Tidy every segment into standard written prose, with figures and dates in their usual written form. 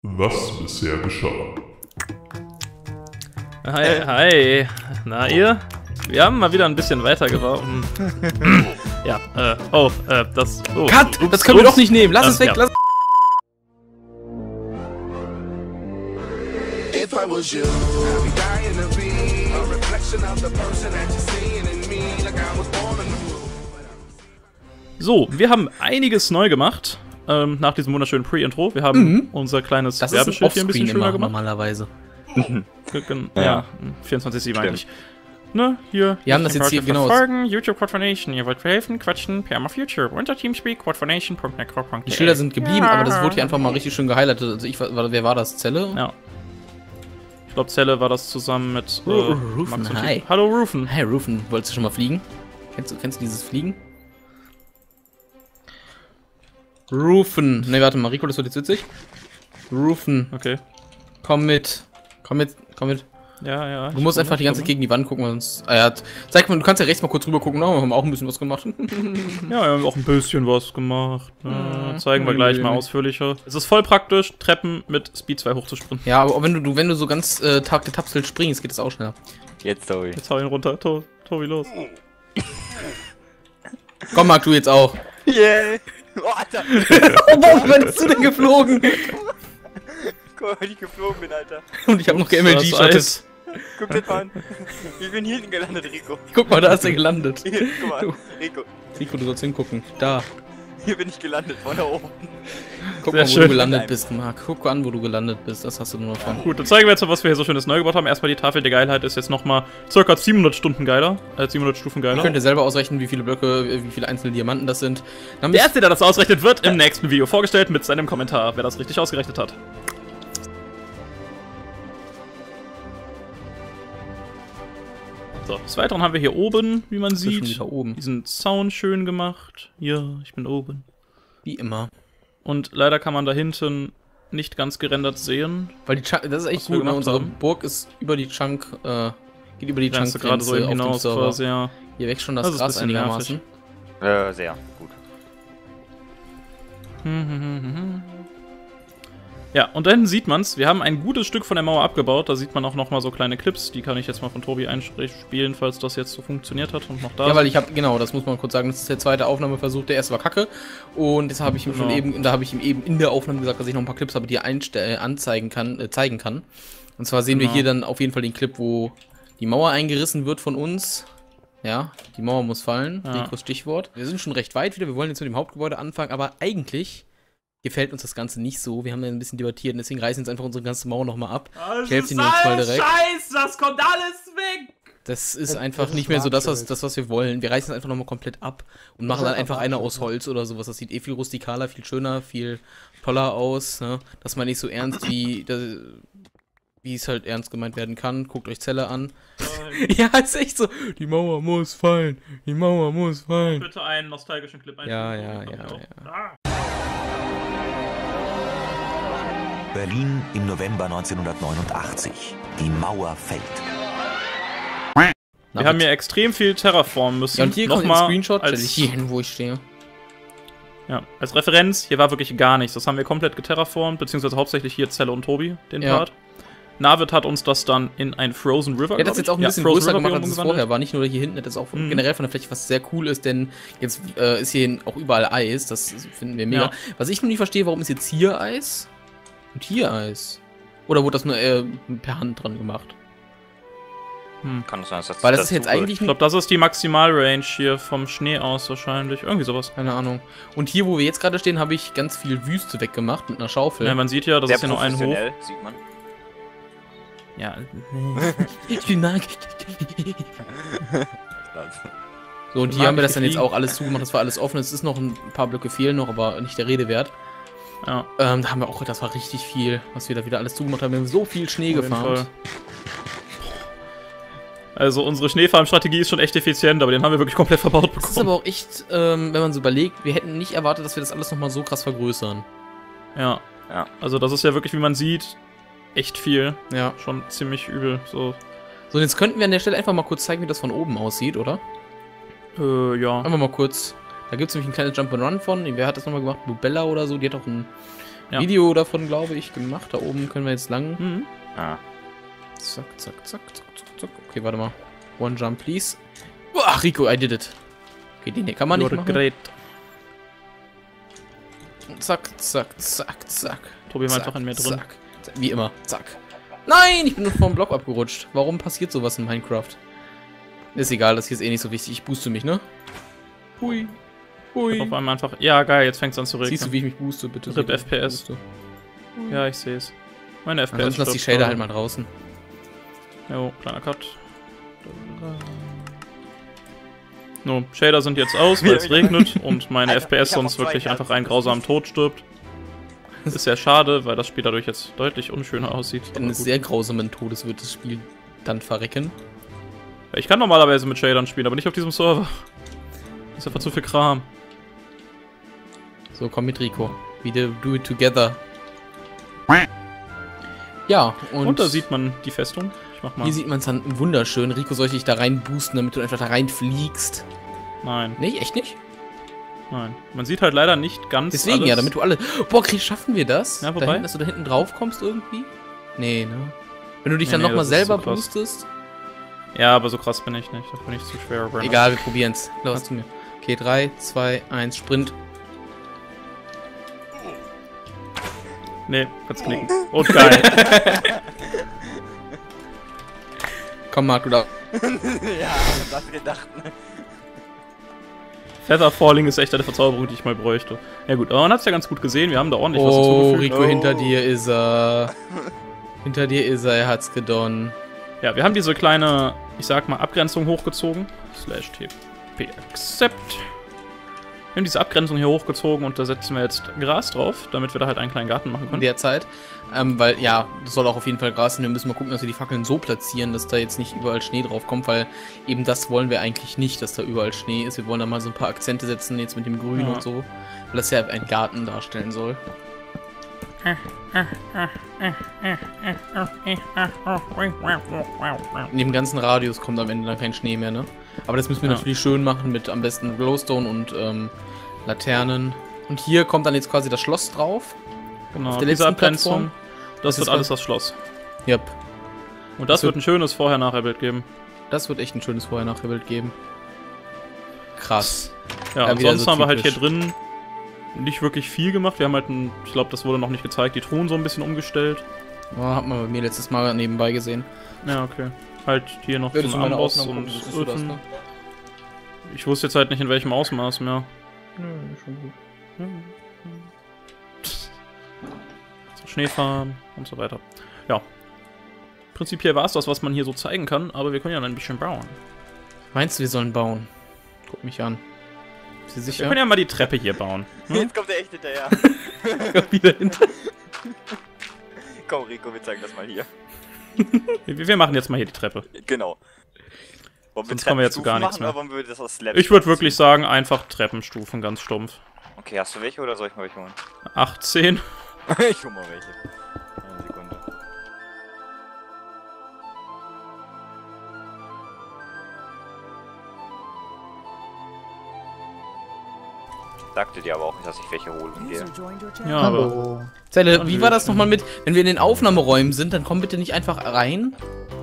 Was bisher geschah. Hi. Na ihr? Wir haben mal wieder ein bisschen weitergebaut. Ja, das... Oh, Cut! Das können wir doch nicht nehmen! Lass es weg! Ja. Lass If I was you, I'd be dying to be a reflection of the person that you're seeing in me, like I was born in the moon. So, wir haben einiges neu gemacht. Nach diesem wunderschönen Pre-Intro. Wir haben unser kleines das ist Werbeschild hier ein bisschen schöner gemacht. normalerweise. Ja, 24/7 eigentlich. Ne, hier. Wir haben das jetzt hier, genau. Folgen, YouTube Quadfonation. Ihr wollt helfen, quatschen, PMA Future. Unter Teamspeak, quadfonation.netcore.de. Die Schilder sind geblieben, aber das wurde hier einfach mal richtig schön gehighlightet. Also wer war das? Zelle? Ja. Ich glaube, Zelle war das zusammen mit Rufen, Max und hi. Tito. Hallo, Rufen. Hey Rufen, wolltest du schon mal fliegen? Kennst du dieses Fliegen? Rufen. Ne, warte mal, Rico, das wird jetzt witzig. Rufen. Okay. Komm mit. Komm mit. Ja. Du musst einfach die ganze Zeit gegen die Wand gucken, sonst. Zeig mal, du kannst ja rechts mal kurz rüber gucken. Oh, wir haben auch ein bisschen was gemacht. Ja, wir haben auch ein bisschen was gemacht. Zeigen wir gleich mal ausführlicher. Es ist voll praktisch, Treppen mit Speed 2 hochzusprinten. Ja, aber wenn du so ganz getapselt springst, geht das auch schneller. Jetzt, Tobi. Jetzt hau ihn runter. Tobi, los. Komm, Marc, du jetzt auch. Yeah! Oh, Alter! Warum bist du denn geflogen? Guck mal, wie ich geflogen bin, Alter. Und ich habe noch MLG-Shottet. Guck dir mal an. Ich bin hier hinten gelandet, Rico. Guck mal, da ist er gelandet. Hier, guck mal, Du. Rico. Rico, du sollst hingucken. Da. Hier bin ich gelandet, von da oben. Guck Sehr mal, wo schön. du gelandet bist, Marc. Guck an, wo du gelandet bist. Das hast du nur davon. Gut, dann zeigen wir jetzt mal, was wir hier so schönes neu gebaut haben. Erstmal die Tafel der Geilheit ist jetzt nochmal ca. 700 Stunden geiler. 700 Stufen geiler. Ihr könnt ihr selber ausrechnen, wie viele Blöcke, wie viele einzelne Diamanten das sind. Dann Der Erste, der das ausrechnet, wird im nächsten Video vorgestellt mit seinem Kommentar, wer das richtig ausgerechnet hat. So, des Weiteren haben wir hier oben, wie man sieht, wieder oben. diesen Zaun schön gemacht. Hier, ich bin oben. Wie immer. Und leider kann man da hinten nicht ganz gerendert sehen. Weil die Chunk, das ist echt Was wir gut, ne? gemacht Unsere haben. Burg ist über die Chunk, geht über die Grenzt Chunk gerade so eben auf dem hinaus Server. quasi, ja. Hier wächst schon Das das ist ein Gras bisschen einigermaßen. Sehr gut. Ja, und da hinten sieht man's. Wir haben ein gutes Stück von der Mauer abgebaut. Da sieht man auch nochmal so kleine Clips. Die kann ich jetzt mal von Tobi einspielen, falls das jetzt so funktioniert hat und noch da Ja, sind. weil ich habe, genau, das muss man kurz sagen, das ist der zweite Aufnahmeversuch, der erste war kacke. Und das habe ich ihm schon Genau. eben, da habe ich ihm eben in der Aufnahme gesagt, dass ich noch ein paar Clips habe, die er zeigen kann. Und zwar sehen wir Genau. hier dann auf jeden Fall den Clip, wo die Mauer eingerissen wird von uns. Ja, die Mauer muss fallen, Ja. Ricos Stichwort. Wir sind schon recht weit wieder, wir wollen jetzt mit dem Hauptgebäude anfangen, aber eigentlich gefällt uns das Ganze nicht so. Wir haben ja ein bisschen debattiert und deswegen reißen wir jetzt einfach unsere ganze Mauer nochmal ab. Ich helfe Ihnen jetzt mal direkt. Scheiß, das kommt alles weg! Das ist einfach nicht mehr so das, was wir wollen. Wir reißen es einfach nochmal komplett ab und machen dann einfach eine aus Holz oder sowas. Das sieht eh viel rustikaler, viel schöner, viel toller aus. Ne? Das mal nicht so ernst, wie es halt ernst gemeint werden kann. Guckt euch Zelle an. Ja, ist echt so. Die Mauer muss fallen. Die Mauer muss fallen. Bitte einen nostalgischen Clip Ja. Berlin im November 1989. Die Mauer fällt. Wir haben hier extrem viel terraformen müssen. Ja, und hier kommt ein Nochmal Screenshot. Stell dich als, hier hin, wo ich stehe. ja, als Referenz, hier war wirklich gar nichts. Das haben wir komplett geterraformt, beziehungsweise hauptsächlich hier Zelle und Tobi, den Ja. Part. Navid hat uns das dann in ein Frozen River, Er hat das jetzt auch ein bisschen größer gemacht, als es umgewandelt. vorher war. Nicht nur hier hinten, das ist auch generell von der Fläche, was sehr cool ist, denn jetzt ist hier auch überall Eis. Das finden wir mega. Ja. Was ich nur nicht verstehe, warum ist jetzt hier Eis und hier Eis? Oder wurde das nur per Hand dran gemacht? Kann das sein, dass Weil das ist jetzt eigentlich Ich glaube, das ist die Maximalrange hier vom Schnee aus wahrscheinlich. Irgendwie sowas. keine Ahnung. Und hier, wo wir jetzt gerade stehen, habe ich ganz viel Wüste weggemacht mit einer Schaufel. Ja, man sieht ja, das sehr ist ja nur ein Hoch. professionell, sieht man. Ja, Ich mag. So, und hier haben wir das dann jetzt auch alles zugemacht. Das war alles offen. Es ist noch ein paar Blöcke fehlen noch, aber nicht der Rede wert. ja. Da haben wir auch, das war richtig viel, was wir da wieder alles zugemacht haben. Wir haben so viel Schnee Auf jeden gefarmt. Fall. Also unsere Schneefarm-Strategie ist schon echt effizient, aber den haben wir wirklich komplett verbaut Das ist bekommen. aber auch echt, wenn man so überlegt, wir hätten nicht erwartet, dass wir das alles nochmal so krass vergrößern. Ja. Ja. Also das ist ja wirklich, wie man sieht, echt viel. Ja. Schon ziemlich übel. So, So, und jetzt könnten wir an der Stelle einfach mal kurz zeigen, wie das von oben aussieht, oder? ja. Einfach mal kurz. Da gibt es nämlich ein kleines Jump'n'Run von. Wer hat das nochmal gemacht? Bubella oder so? Die hat auch ein Video davon, glaube ich, gemacht. Da oben können wir jetzt lang. Mhm. Ah. Zack, zack, zack, zack, zack, zack. Okay, warte mal. One jump, please. Ach, Rico, I did it. Okay, den hier kann man nicht machen. Great. Zack, zack, zack, zack. Tobi war Zack, einfach in mir drin. Zack, zack. Wie immer. Zack. Nein, ich bin nur vom Block abgerutscht. Warum passiert sowas in Minecraft? Ist egal, das hier ist eh nicht so wichtig. Ich booste mich, ne? Hui. Hui. Auf einmal einfach. Ja, geil, jetzt fängt es an zu regnen. Siehst du, wie ich mich booste, bitte? RIP FPS. Booste. Ja, ich sehe es. Meine FPS. Ansonsten lass die stirbt Shader halt gerade. mal draußen. Jo, kleiner Cut. No, Shader sind jetzt aus, weil es regnet und meine Alter, FPS ich hab sonst noch zwei wirklich einfach Herzen. einen grausamen Tod stirbt. Ist sehr schade, weil das Spiel dadurch jetzt deutlich unschöner aussieht. Aber Eines gut. sehr grausamen Todes wird das Spiel dann verrecken. Ich kann normalerweise mit Shadern spielen, aber nicht auf diesem Server. Das ist einfach zu viel Kram. So, komm mit Rico. We do it together. Ja, Und da sieht man die Festung. Ich mach mal. hier sieht man es dann wunderschön. Rico, soll ich dich da rein boosten, damit du einfach da rein fliegst? Nein, Nee, echt nicht? nein. Man sieht halt leider nicht ganz Deswegen alles. ja, damit du alle... Boah, Chris, schaffen wir das? Ja, Da wobei? hinten, dass du da hinten drauf kommst irgendwie? Nee, ne? Wenn du dich Nee, dann nee, nochmal das ist selber zu krass. boostest? Ja, aber so krass bin ich nicht. Da bin ich zu schwer. Burnout. Egal, wir probieren's. Los zu mir. Okay, 3, 2, 1, Sprint. Nee, kannst knicken. Und geil. Komm, Marc, du da. Ja, das gedacht. Ne? Feather Falling ist echt eine Verzauberung, die ich mal bräuchte. Ja gut, aber man hat's ja ganz gut gesehen. Wir haben da ordentlich was Oh, hinzugefügt. Rico, hinter dir ist er. Hinter dir ist er hat's gedonnen. Ja, wir haben diese kleine, ich sag mal, Abgrenzung hochgezogen. /TP accept. Wir haben diese Abgrenzung hier hochgezogen und da setzen wir jetzt Gras drauf, damit wir da halt einen kleinen Garten machen In können. der Zeit. Weil, ja, das soll auch auf jeden Fall Gras sein. Wir müssen mal gucken, dass wir die Fackeln so platzieren, dass da jetzt nicht überall Schnee drauf kommt, weil eben das wollen wir eigentlich nicht, dass da überall Schnee ist. Wir wollen da mal so ein paar Akzente setzen, jetzt mit dem Grün Ja. und so. Weil das ja ein Garten darstellen soll. In dem ganzen Radius kommt am Ende dann kein Schnee mehr, ne? Aber das müssen wir Ja. natürlich schön machen mit am besten Glowstone und Laternen. Und hier kommt dann jetzt quasi das Schloss drauf. Genau, auf der diese letzten Abgrenzung, Plattform. das wird ist alles das Schloss. Yep. Und das Das wird ein schönes Vorher-Nachher-Bild geben. Das wird echt ein schönes Vorher-Nachher-Bild geben. Krass. Ja, Ja, wieder ansonsten so haben wir halt hier typisch. drin nicht wirklich viel gemacht. Wir haben halt, ich glaube, das wurde noch nicht gezeigt, die Truhen so ein bisschen umgestellt. Ja, hat man bei mir letztes Mal nebenbei gesehen. Ja, okay. Halt hier noch so Würdest du ein meine Amboss Aufnahmen und gucken, wüsstest du das, Öfen. ne? Ich wusste jetzt halt nicht, in welchem Ausmaß mehr. Nö, schon gut. So Schneefahren und so weiter. Ja. Prinzipiell war es das, was man hier so zeigen kann, aber wir können ja ein bisschen bauen. Meinst du, wir sollen bauen? Guck mich an. Bist du Wir sicher? können ja mal die Treppe hier bauen. Jetzt kommt er echt hinterher. wieder hinter. Komm, Rico, wir zeigen das mal hier. Wir machen jetzt mal hier die Treppe. Genau. Wollen Sonst kommen wir jetzt zu gar nichts machen, mehr. oder wollen wir das aus Slabs Ich würde machen? wirklich sagen, einfach Treppenstufen, ganz stumpf. Okay, hast du welche oder soll ich mal welche holen? 18. Ich hol mal welche. Eine Sekunde. Sagte dir aber auch nicht, dass ich welche hole und gehe. Ja, aber Zelle, wie war das nochmal mit, wenn wir in den Aufnahmeräumen sind, dann komm bitte nicht einfach rein.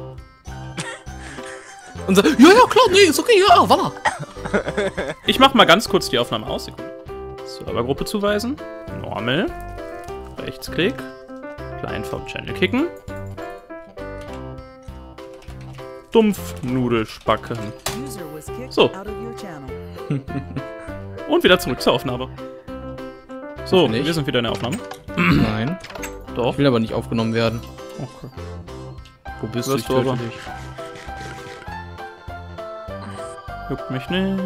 Und sag, ja, ja, klar, nee, ist okay, ja, voilà. ich mach mal ganz kurz die Aufnahme aus. Sekunde. Servergruppe zuweisen. Normal. Rechtsklick. Client vom Channel kicken. Dumpfnudelspacken. So. Und wieder zurück zur Aufnahme. So, Nicht. wir sind wieder in der Aufnahme. Nein, Doch. ich will aber nicht aufgenommen werden. Okay. Wo bist Wirst du? du Ich töte aber. dich. Juckt mich nicht.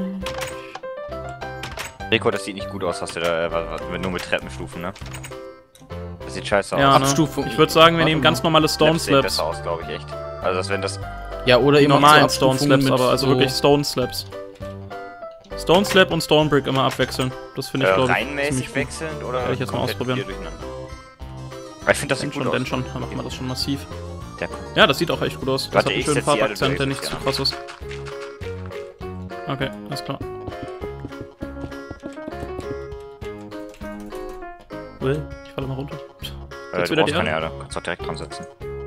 Rico, das sieht nicht gut aus, hast du da, nur mit Treppenstufen, ne? Das sieht scheiße Ja, aus. ne? Abstufung. Ich würde sagen, wir Warte nehmen mal. ganz normale Stone Slabs sehen Slabs. besser aus, glaube ich, echt. Also, das, wenn das... Ja, oder Die eben auch normalen so Stone Abstufungen Slabs, mit aber also so wirklich Stone Slabs. Stone Slab und Stone Brick immer abwechseln. Das finde ich, glaube ich, reihenmäßig ziemlich gut. wechselnd oder Werde ich jetzt mal komplett ausprobieren. hier durcheinander? Aber ich finde, das Denn sieht gut schon, aus. denn schon. Dann machen wir das schon massiv. Der- Ja, das sieht auch echt gut aus. Das Warte, hat einen ich schönen setz die alle Farbakzent, der durch, nicht zu ja. krass ist. Okay, alles klar. Ich Ich falle mal runter. Du Jetzt wieder die brauchst keine Erde. Erde. Kannst doch direkt dran setzen.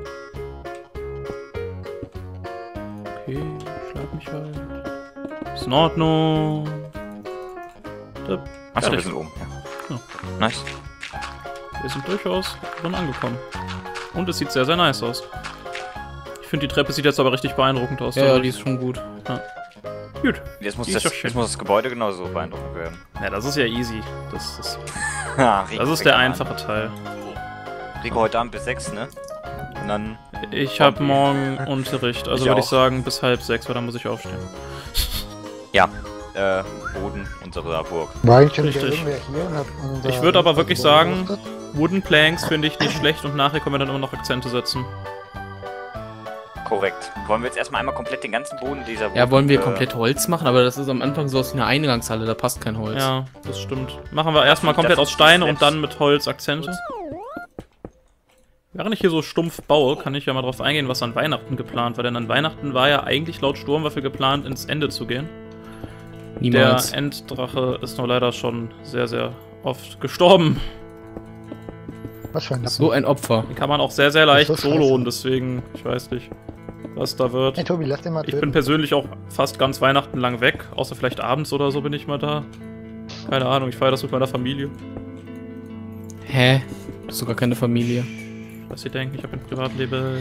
Okay, schlag mich halt. Ist in Ordnung. Da, Achso, wir fertig. sind oben. Ja. Ja. Nice. Wir sind durchaus schon angekommen. Und es sieht sehr, sehr nice aus. Ich finde, die Treppe sieht jetzt aber richtig beeindruckend aus. Ja, die ist schon gut. Gut. Jetzt muss, Die ist doch schön. jetzt muss das Gebäude genauso beeindruckend werden. Ja, das ist ja easy. Das ist Rico der fängt an. einfache Teil. Rico heute Abend bis 6, ne? Und dann... Ich habe morgen Unterricht, also Ich würde ich auch. sagen bis 5:30, weil dann muss ich aufstehen. Ja. Boden unserer Burg. War eigentlich schon Richtig. irgendwer hier und hat, Ich würde aber wirklich sagen, Wooden Planks finde ich nicht schlecht und nachher können wir dann immer noch Akzente setzen. Korrekt. Wollen wir jetzt erstmal einmal komplett den ganzen Boden dieser Burg... Ja, wollen wir komplett Holz machen, aber das ist am Anfang so aus einer Eingangshalle, da passt kein Holz. Ja, das stimmt. Machen wir erstmal komplett aus Steine und dann mit Holz Akzente. Während ich hier so stumpf baue, kann ich ja mal drauf eingehen, was an Weihnachten geplant war. Denn an Weihnachten war ja eigentlich laut Sturmwaffel geplant, ins Ende zu gehen. Niemals. Der Enddrache ist nur leider schon sehr, sehr oft gestorben. Was für ein So ein Opfer. Den kann man auch sehr, sehr leicht Das ist so soloen, scheiße. deswegen, ich weiß nicht, was da wird. Hey Tobi, lass den mal Ich töten. bin persönlich auch fast ganz Weihnachten lang weg, außer vielleicht abends oder so bin ich mal da. Keine Ahnung, ich feiere das mit meiner Familie. Hä? Du hast sogar keine Familie. Was sie denken, ich habe ein Privatleben.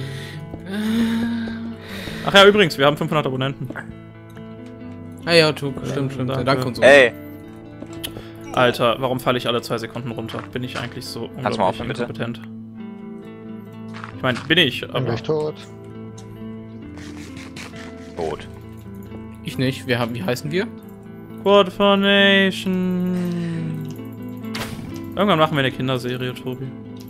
Ach ja, übrigens, wir haben 500 Abonnenten. Ah ja, stimmt. Danke. Danke und so. Ey! Alter, warum falle ich alle 2 Sekunden runter? Bin ich eigentlich so Kannst du mal unglaublich aufhören, bitte? inkompetent? Ich meine, bin ich, Bin aber... gleich tot. Tot. Ich nicht. Wie heißen wir? Quad for Nation. Irgendwann machen wir eine Kinderserie, Tobi.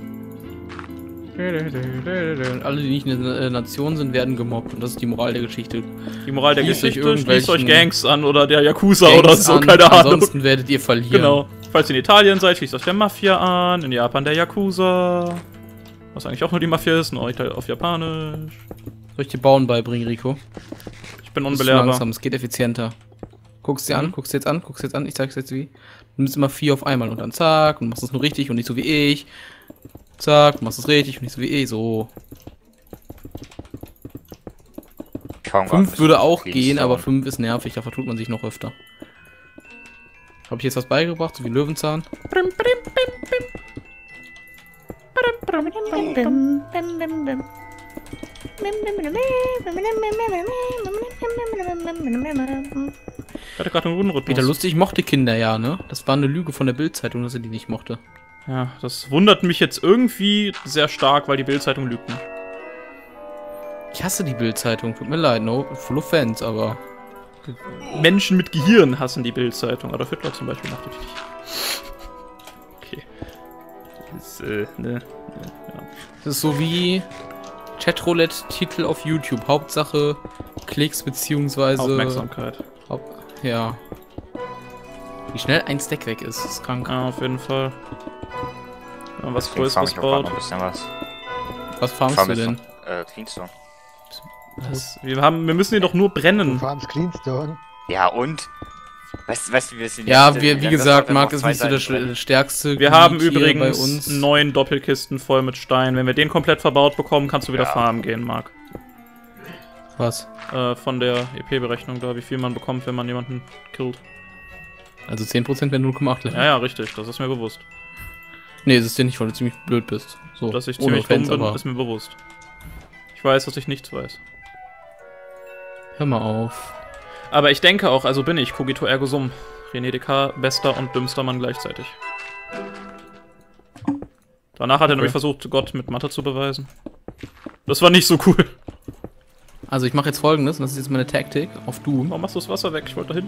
Alle, die nicht eine Nation sind, werden gemobbt. Und das ist die Moral der Geschichte. Die Moral der Schließt euch Geschichte, schließt euch irgendwelchen Gangs an oder der Yakuza Gangs oder so, an, keine Ahnung. Ansonsten werdet ihr verlieren. Genau. Falls ihr in Italien seid, schließt euch der Mafia an, in Japan der Yakuza. Was eigentlich auch nur die Mafia ist, nur auf Japanisch. Soll ich dir Bauen beibringen, Rico? Ich bin Das ist unbelehrbar. langsam, es geht effizienter. Guck's dir an, guck's dir jetzt an, guck's dir jetzt an. Ich zeig's jetzt wie. Du nimmst immer 4 auf einmal und dann zack und machst es nur richtig und nicht so wie ich. Zack, machst es richtig und nicht so wie ich. So. 5 würde auch gehen, aber 5 ist nervig, da vertut man sich noch öfter. Habe ich jetzt was beigebracht, so wie Löwenzahn? Ich hatte gerade einen guten Rhythmus. Peter Lustig mochte Kinder ja, ne? Das war eine Lüge von der Bild-Zeitung, dass er die nicht mochte. Ja, das wundert mich jetzt irgendwie sehr stark, weil die Bild-Zeitung lügt. Ich hasse die Bild-Zeitung, tut mir leid, no full offense, aber... Menschen mit Gehirn hassen die Bild-Zeitung. Adolf Hitler zum Beispiel macht das nicht. Okay. Das ist, ne. Ja. Das ist so wie Chatroulette-Titel auf YouTube. Hauptsache Klicks beziehungsweise... Aufmerksamkeit. Ja. Wie schnell ein Stack weg ist krank. Ja, auf jeden Fall. Wenn man was Deswegen farm Größeres ich auch grad baut. noch ein bisschen was. Was farmst Farm du ist denn? Cleanstone. Wir müssen ihn doch nur Du brennen. farmst Cleanstone. Ja, und? Weißt du, wie wir es in Ja, die- wie das gesagt, hat Marc noch ist nicht so der 2 Seiten drin. stärkste. Wir haben Gebiet hier übrigens bei uns. 9 Doppelkisten voll mit Stein. Wenn wir den komplett verbaut bekommen, kannst du wieder Ja. farmen gehen, Marc. Was? Von der EP-Berechnung da, wie viel man bekommt, wenn man jemanden killt. Also 10% wenn du 0,8 Level. Ja, richtig, das ist mir bewusst. Nee, es ist dir nicht, weil du ziemlich blöd bist. So, Dass ich ohne ziemlich dumm Offense, bin, aber ist mir bewusst. Ich weiß, dass ich nichts weiß. hör mal auf. Aber ich denke auch, also bin ich, cogito ergo sum. René Descartes, bester und dümmster Mann gleichzeitig. Danach hat er nämlich versucht, Gott mit Mathe zu beweisen. Das war nicht so cool. Also ich mache jetzt Folgendes, und das ist jetzt meine Taktik auf Doom. Warum machst du das Wasser weg? Ich wollte da hin.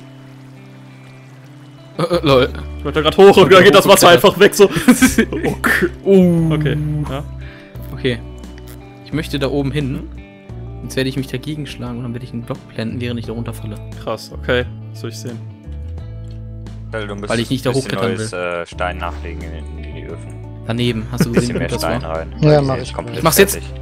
Lol. Ich wollte da gerade hoch und da geht das Wasser einfach weg, so. Okay. Okay, ja. Okay. Ich möchte da oben hin. Jetzt werde ich mich dagegen schlagen und dann werde ich einen Block blenden, während ich da runterfalle. Krass, okay. Das soll ich sehen. Weil ich nicht da hochklettern will. Stein nachlegen in die Öfen. Daneben, hast du Ein gesehen, bisschen wie mehr gut das Stein war? rein. Ja, Weil die mach sind ich. komplett Ich mach's jetzt. fertig.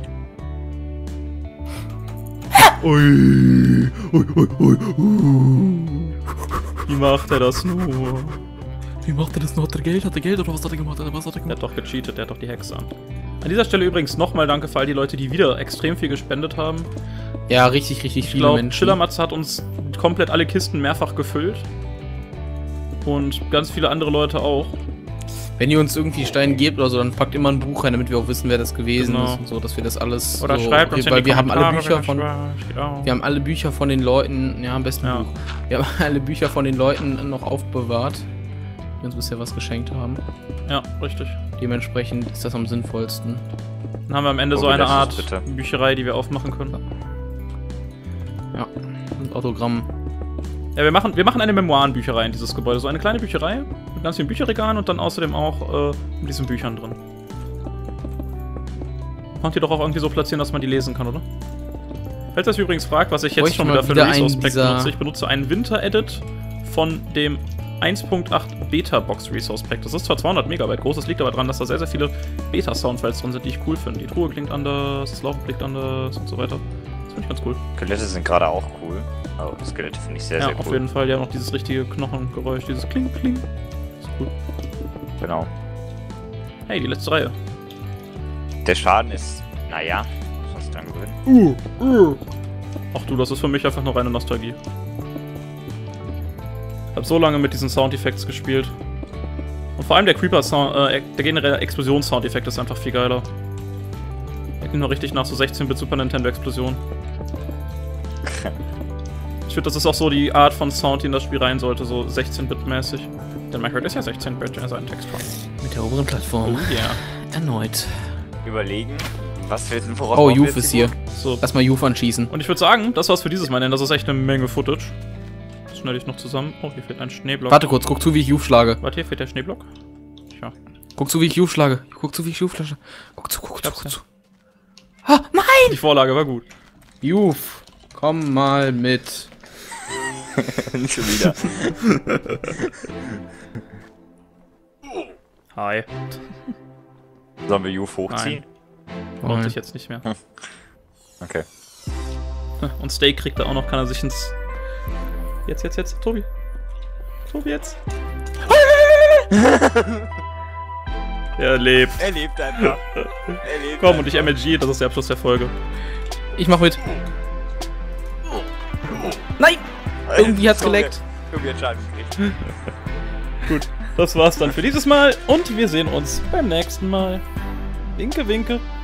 Wie macht er das nur? Wie macht er das noch? Hat er Geld? Hat er Geld oder was hat er gemacht? Was hat er Der hat doch gecheatet, der hat doch die Hexe an. An dieser Stelle übrigens nochmal danke für all die Leute, die wieder extrem viel gespendet haben. Ja, richtig Ich viele glaube, Menschen. Schillermatze hat uns komplett alle Kisten mehrfach gefüllt. Und ganz viele andere Leute auch. Wenn ihr uns irgendwie Steine gebt oder so, dann packt immer ein Buch rein, damit wir auch wissen, wer das gewesen Genau. ist und so, dass wir das alles Oder so, schreibt uns in weil die wir haben alle Kommentare, Bücher von steht auch. wir haben alle Bücher von den Leuten, ja, am besten Ja. Buch. Wir haben alle Bücher von den Leuten noch aufbewahrt, die uns bisher was geschenkt haben. Ja, richtig. Dementsprechend ist das am sinnvollsten. Dann haben wir am Ende Wo so eine will das Art bitte? Bücherei, die wir aufmachen können. Ja, und Autogramm. Ja, wir machen eine Memoirenbücherei in dieses Gebäude. So eine kleine Bücherei mit ganz vielen Bücherregalen und dann außerdem auch mit diesen Büchern drin. Könnt ihr doch auch irgendwie so platzieren, dass man die lesen kann, oder? Falls ihr euch übrigens fragt, was ich jetzt Bräuchte schon mal wieder für wieder einen einen Resource Pack dieser- benutze, ich benutze einen Winter-Edit von dem 1.8 Beta-Box Resource Pack. Das ist zwar 200 Megabyte groß, das liegt aber daran, dass da sehr, sehr viele Beta-Soundfiles drin sind, die ich cool finde. Die Truhe klingt anders, das Laufen klingt anders und so weiter. Das finde ich ganz cool. Skelette sind gerade auch cool. Oh, Skelette finde ich sehr, Ja, sehr auf cool. jeden Fall. Die haben noch dieses richtige Knochengeräusch, dieses Kling, Kling. Das ist cool. Genau. Hey, die letzte Reihe. Der Schaden ist, naja, was dann gewinnen. Ach du, das ist für mich einfach nur reine Nostalgie. Ich habe so lange mit diesen Soundeffekts gespielt. Und vor allem der Creeper-Sound, der generelle Explosions-Soundeffekt ist einfach viel geiler. Der klingt noch richtig nach so 16-Bit Super Nintendo-Explosion. Ich finde, das ist auch so die Art von Sound, die in das Spiel rein sollte, so 16-Bit-mäßig. Denn Minecraft ist ja 16-Bit, also ein Textfile. Mit der oberen Plattform. Oh yeah. Erneut. Überlegen, was wir sind, worauf Oh, bauen wir Juf jetzt ist die hier. Burg? So. Lass mal Juf anschießen. Und ich würde sagen, das war's für dieses Mal, denn das ist echt eine Menge Footage. Das schneide ich noch zusammen. Oh, hier fehlt ein Schneeblock. Warte kurz, guck zu, wie ich Juf schlage. Warte, hier fehlt der Schneeblock. Tja. Guck zu, wie ich Juf schlage. Guck zu, wie ich Juf schlage. Guck zu, guck zu, hab's guck ja. zu. Ah, nein! Die Vorlage war gut. Juf, komm mal mit. Nicht schon wieder. Hi. Sollen wir Juf hochziehen? Brauchte ich jetzt nicht mehr. Okay. Und Steak kriegt er auch noch, kann er sich ins... Jetzt, Tobi. Tobi, jetzt. Er lebt. Er lebt einfach. Er lebt Komm, und ich MLG, das ist der Abschluss der Folge. Ich mach mit. Nein! Irgendwie hat's Tobi- geleckt. Tobi hat Schaden gekriegt. Gut, das war's dann für dieses Mal und wir sehen uns beim nächsten Mal. Winke, winke.